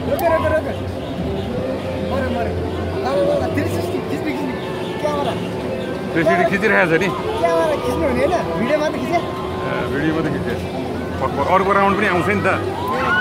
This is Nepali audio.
रोक रोक रोक मरे मरे ल 360 खिच्ने खिच्ने क्यामेरा 360 खिचिरहेको छ नि क्यामेरा खिच्नु हुने हैन भिडियो मात्र खिचे भिडियो मात्रै खिचे अरूको राउन्ड पनि आउँछ नि त